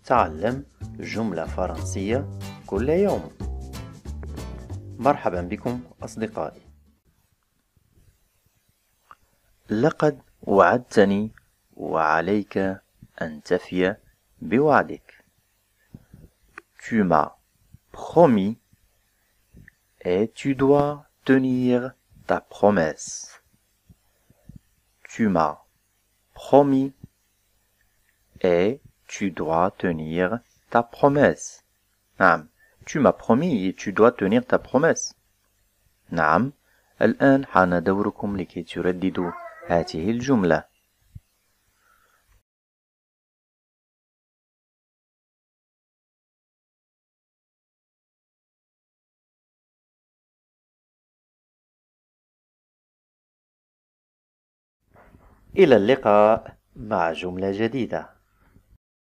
تعلم جملة فرنسية كل يوم. مرحبا بكم أصدقائي. لقد وعدتني وعليك أن تفي بوعدك. Tu m'as promis et tu dois tenir ta promesse. Tu m'as promis et tu dois tenir ta promesse. نعم. Tu m'as promis et tu dois tenir ta promesse. نعم. الآن حان دوركم لكي ترددوا هذه الجملة. إلى اللقاء مع جملة جديدة.